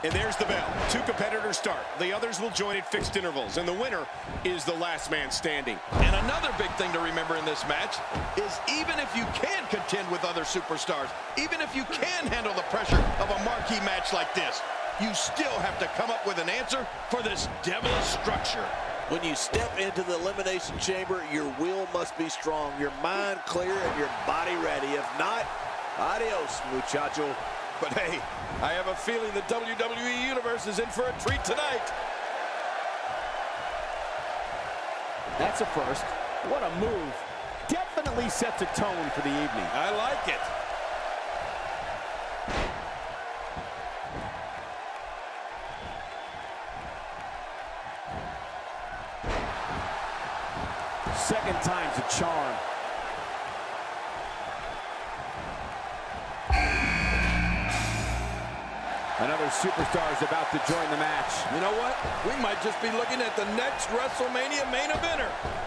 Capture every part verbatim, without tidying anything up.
And there's the bell. Two competitors start. The others will join at fixed intervals. And the winner is the last man standing. And another big thing to remember in this match is even if you can contend with other superstars, even if you can handle the pressure of a marquee match like this, you still have to come up with an answer for this devilish structure. When you step into the elimination chamber, your will must be strong, your mind clear, and your body ready. If not, adios, muchacho. But hey, I have a feeling the W W E Universe is in for a treat tonight. That's a first. What a move. Definitely sets a tone for the evening. I like it. Second time's a charm. Another superstar is about to join the match. You know what? We might just be looking at the next WrestleMania main eventer.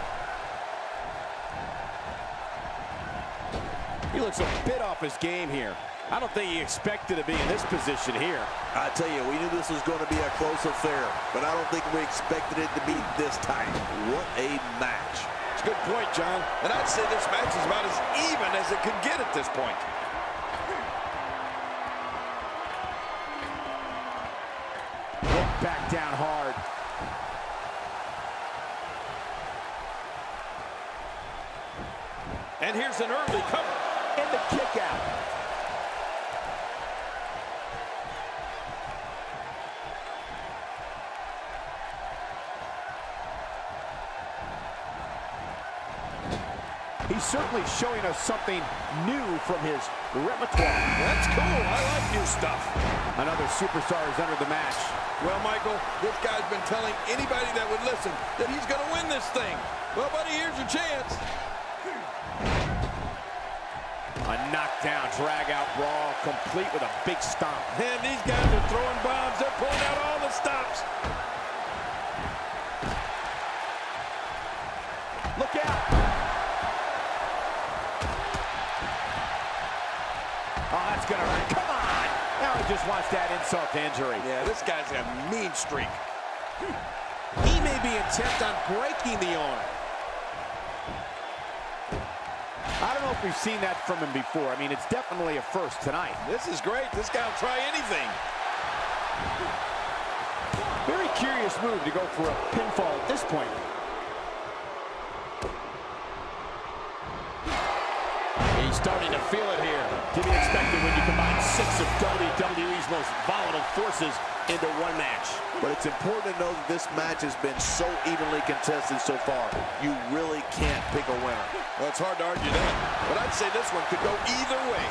He looks a bit off his game here. I don't think he expected to be in this position here. I tell you, we knew this was going to be a close affair, but I don't think we expected it to be this tight. What a match. It's a good point, John. And I'd say this match is about as even as it could get at this point. Back down hard. And here's an early cover. And the kick out. He's certainly showing us something new from his repertoire. That's cool. I like new stuff. Another superstar has entered the match. Well, Michael, this guy's been telling anybody that would listen that he's going to win this thing. Well, buddy, here's your chance. A knockdown, drag-out brawl, complete with a big stomp. Man, these guys are throwing bombs. They're pulling out all the stops. Look out. Oh, that's going to hurt. Come on. Now he just wants that insult to injury. Yeah, this guy's got a mean streak. He may be intent on breaking the arm. I don't know if we've seen that from him before. I mean, it's definitely a first tonight. This is great. This guy will try anything. Very curious move to go for a pinfall at this point. He's starting to feel it here. To be expected when you combine six of W W E's most volatile forces into one match. But it's important to know that this match has been so evenly contested so far. You really can't pick a winner. Well, it's hard to argue that, but I'd say this one could go either way.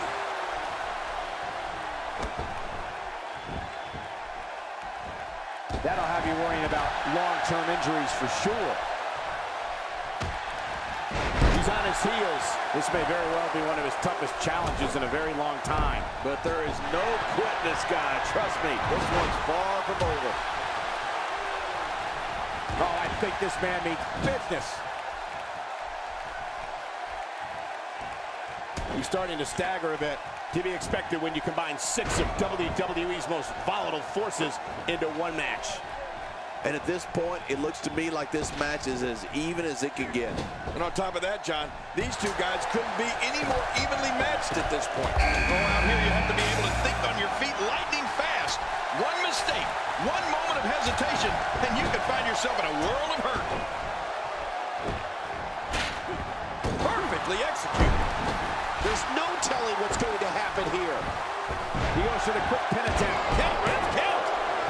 That'll have you worrying about long-term injuries for sure. He's on his heels. This may very well be one of his toughest challenges in a very long time. But there is no quitting this guy. Trust me, this one's far from over. Oh, I think this man means business. He's starting to stagger a bit. To be expected when you combine six of W W E's most volatile forces into one match. And at this point, it looks to me like this match is as even as it can get. And on top of that, John, these two guys couldn't be any more evenly matched at this point. Oh, out here you have to be able to think on your feet lightning fast. One mistake, one moment of hesitation, and you could find yourself in a world of hurt. Perfectly executed. There's no telling what's going to happen here. He goes for the quick pin attempt. Count, Ref, count.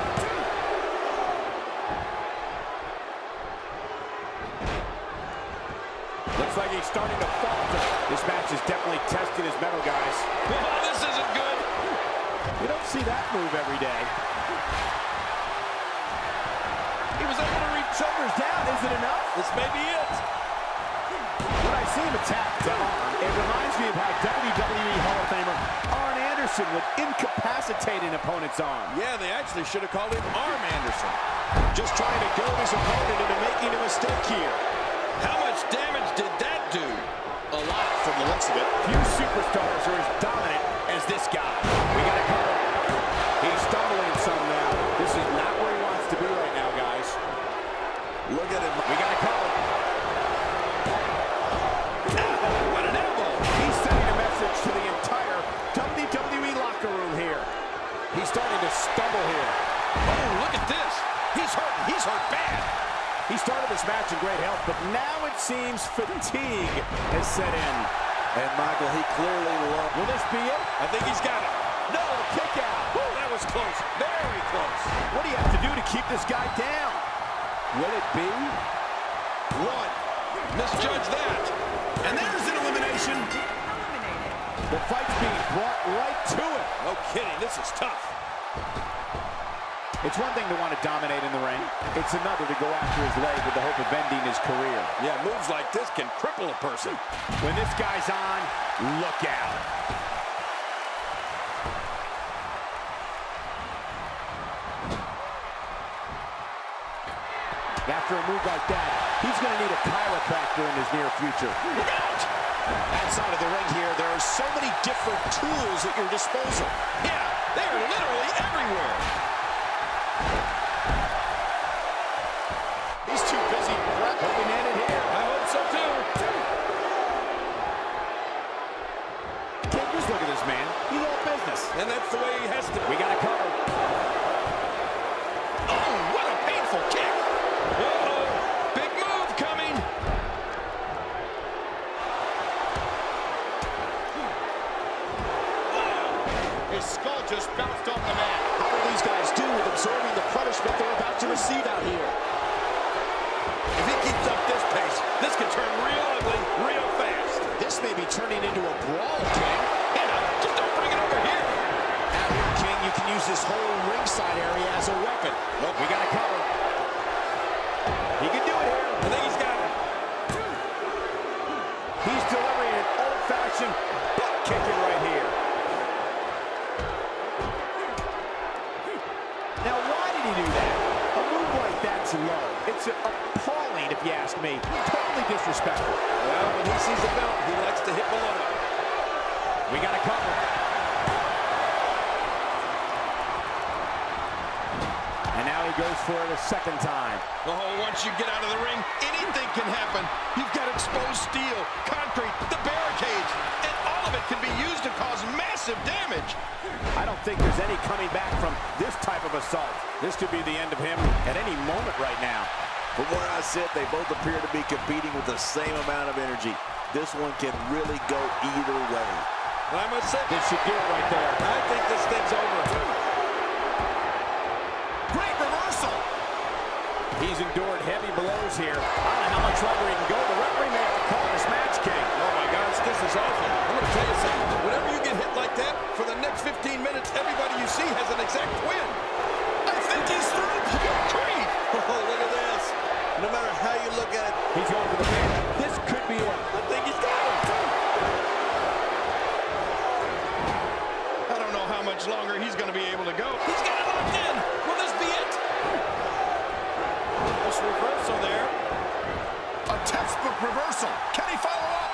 Looks like he's starting to falter. This match has definitely tested his mettle, guys. Oh, this isn't good. You don't see that move every day. He was able to reach. Shoulders down, is it enough? This may be it. When I see him attack the arm, it reminds me of how W W E Hall of Famer Arn Anderson would incapacitate an opponent's arm. Yeah, they actually should have called him Arm Anderson. Just trying to goad his opponent into making a mistake here. How much damage did that do? A lot from the looks of it. Few superstars are as dominant as this guy. We got to cover. He's stumbling some now. he's starting to stumble here. Oh, look at this. He's hurt. He's hurt bad. He started this match in great health, but now it seems fatigue has set in. And Michael, he clearly loved. Will this be it? I think he's got it. No, a kick out. Woo, that was close. Very close. What do you have to do to keep this guy down? Will it be? One. Misjudge that. And there's an elimination. The fight's being brought right to it. No kidding. This is tough. It's one thing to want to dominate in the ring. It's another to go after his leg with the hope of ending his career. Yeah, moves like this can cripple a person. When this guy's on, look out. After a move like that, he's going to need a chiropractor in his near future. Look out! Outside of the ring here, there are so many different tools at your disposal. Yeah, they're literally everywhere. He's too busy hoping in it here. I hope so too. Can't just look at this man. He's all business. And that's the way he has to. We got to cover. Oh, what a painful kick. Uh-oh, big move coming. His skull just bounced off the mat. How will these guys do with absorbing the punishment they're about to receive out here? If he keeps up this pace, this could turn real ugly real fast. This may be turning into a brawl, King. Yeah, just don't bring it over here. Out here, King, you can use this whole ringside area as a weapon. Look, we got to cover. He can do it here. I think he's got it. He's delivering an old-fashioned butt kicking right here. Now, why did he do that? A move like that's low. It's appalling, if you ask me. Totally disrespectful. Well, when he sees the belt, he likes to hit below it. We got to cover. And now he goes for it a second time. Oh, once you get out of the ring, anything can happen. You've got exposed steel, concrete, the barricades, and all of it can be used to cause massive damage. I don't think there's any coming back from this type of assault. This could be the end of him at any moment right now. From where I sit, they both appear to be competing with the same amount of energy. This one can really go either way. And I must say, This should do it right there. I think this thing's over. Great reversal. He's endured heavy blows here. I don't know how much longer he can go. The referee may have to call this match, King. Oh my gosh, this is awful. I'm going to tell you something. Whenever you get hit like that, for the next fifteen minutes, everybody you see has an exact win. I think he's through. Good grief. Oh, look at this. No matter how you look at it, He's going for the pin. This could be it. I think he's got him. I don't know how much longer he's going to be able to go. He's got it locked in. Will this be it? This reversal there. A textbook reversal. Can he follow up?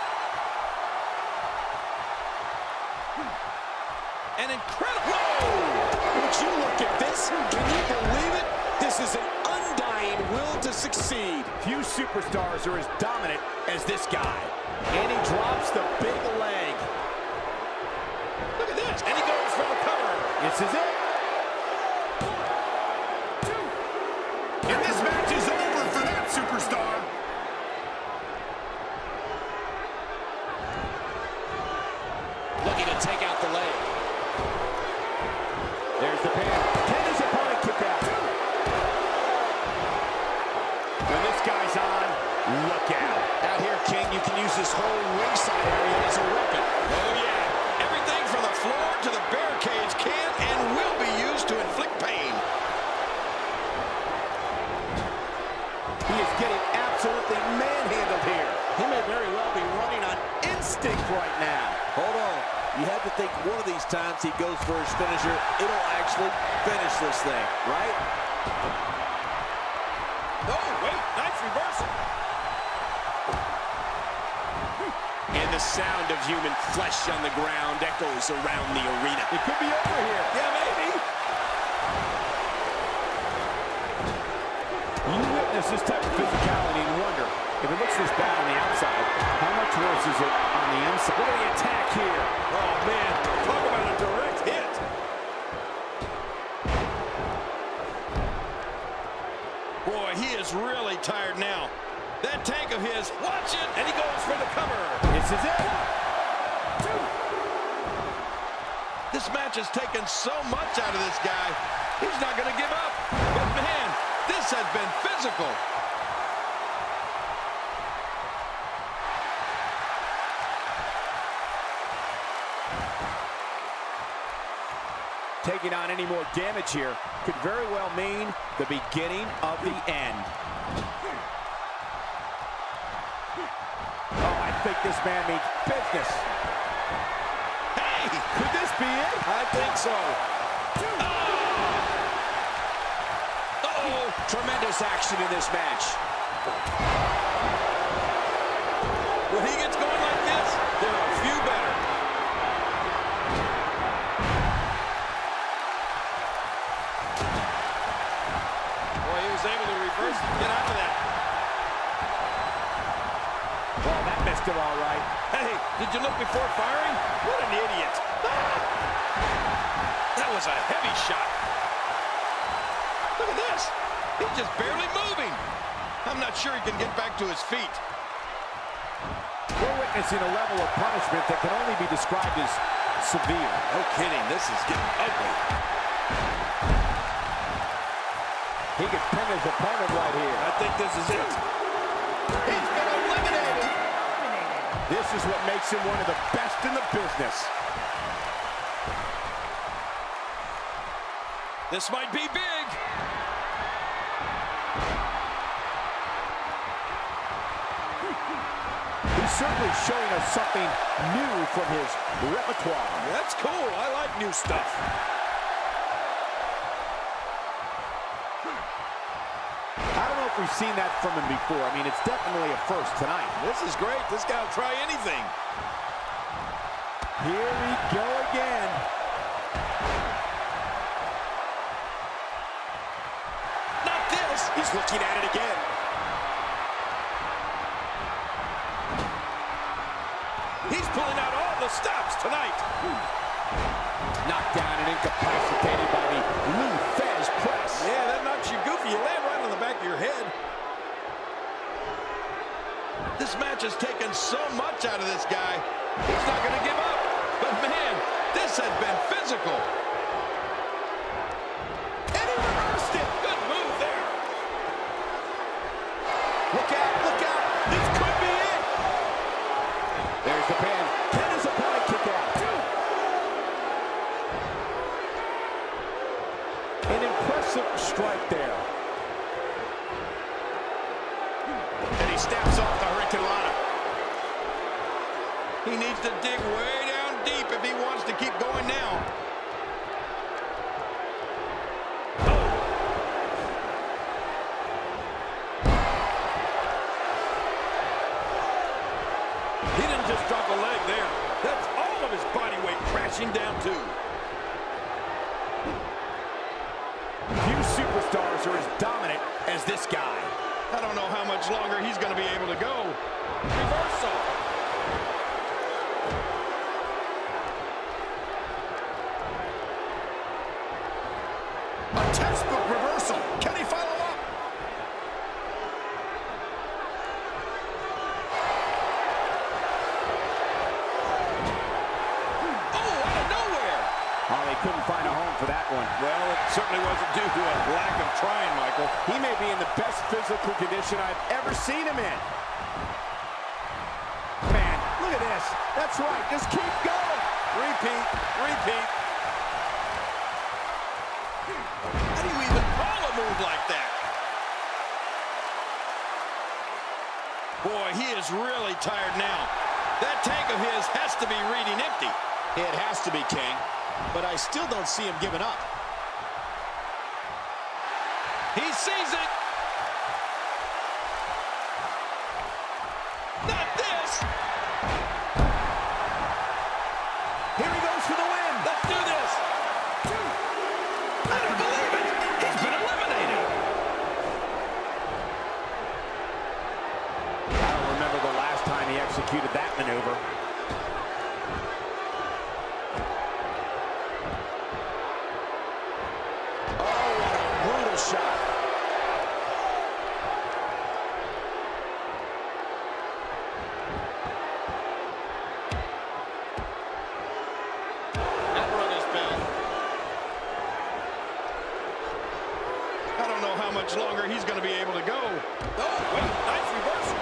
An incredible. Whoa! Would you look at this? Can you believe it? This is an undying will to succeed. Few superstars are as dominant as this guy. And he drops the big leg. Look at this. And he goes for the cover. This is it. And this match is over for that superstar. Looking to take out the leg. There's the pin. Can his opponent kick out? When this guy's on, look out. Out here, King, you can use this whole ringside area as a weapon. Oh, yeah. Everything from the floor to the barricades can and will be used to inflict pain. He is getting absolutely manhandled here. He may very well be running on instinct right now. hold on. You have to think one of these times he goes for his finisher, it'll actually finish this thing, right? Oh, wait. Nice reversal. And the sound of human flesh on the ground echoes around the arena. It could be over here. Yeah, maybe. You witness this type of physicality and wonder, if it looks this bad on the outside, how much worse is it on the inside? Look at the attack here. Oh, man. Talk about a direct hit. tired now. That tank of his, watch it, and he goes for the cover. This is it. This match has taken so much out of this guy. He's not going to give up. But man, this has been physical. Taking on any more damage here could very well mean the beginning of the end. Oh, I think this man means business. Hey! Could this be it? I think so. Uh-oh! Tremendous action in this match. When he gets going like this, there are a few better. Boy, he was able to reverse and get out of that. Well, that missed him all right. Hey, did you look before firing? What an idiot. That was a heavy shot. Look at this. He's just barely moving. I'm not sure he can get back to his feet. We're witnessing a level of punishment that can only be described as severe. No kidding, this is getting ugly. He could pin his opponent right here. I think this is it. He's been eliminated. This is what makes him one of the best in the business. This might be big. He's certainly showing us something new from his repertoire. That's cool. I like new stuff. I don't know if we've seen that from him before. I mean, it's definitely a first tonight. This is great. This guy will try anything. Here we go again. Not this. He's looking at it again. He's pulling out all the stops tonight. Knocked down and incapacitated by the Lou Thesz press. Yeah, that knocks you goofy. You land right on the back of your head. This match has taken so much out of this guy. He's not going to give up. But man, this has been physical. And he reversed it. Good move there. Look out, look out. This could be it. There's the pin. Can his opponent kick out? An impressive strike there. And he snaps off the Hurricane Rana. He needs to dig way down deep if he wants to keep going now. He didn't just drop a leg there. That's all of his body weight crashing down too. Few superstars are as dominant as this guy. I don't know how much longer he's going to be able to go. Reversal. A textbook reversal. Can he follow up? Oh, out of nowhere. Oh, they couldn't find a home for that one. Well, it certainly wasn't due to a lack of trying, Michael. He may be in the best physical condition I've ever seen him in. Man, look at this. That's right. Just keep going. Repeat, repeat. How do you even call a move like that? Boy, he is really tired now. That tank of his has to be reading empty. It has to be, King. But I still don't see him giving up. He sees it. Not this. Here he goes for the win. Let's do this. I don't believe it. He's been eliminated. I don't remember the last time he executed that maneuver. Oh, what a brutal shot. how much longer he's going to be able to go. Oh, wait, nice reversal.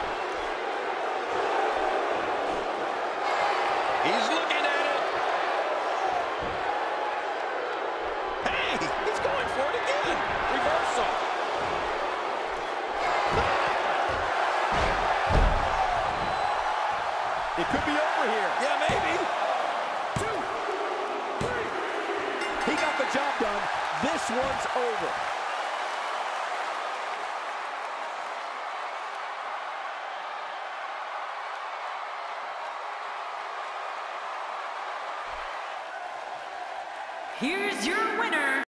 He's looking at it. Hey, he's going for it again. Reversal. It could be over here. Yeah, maybe. Two, three. He got the job done. This one's over. Here's your winner.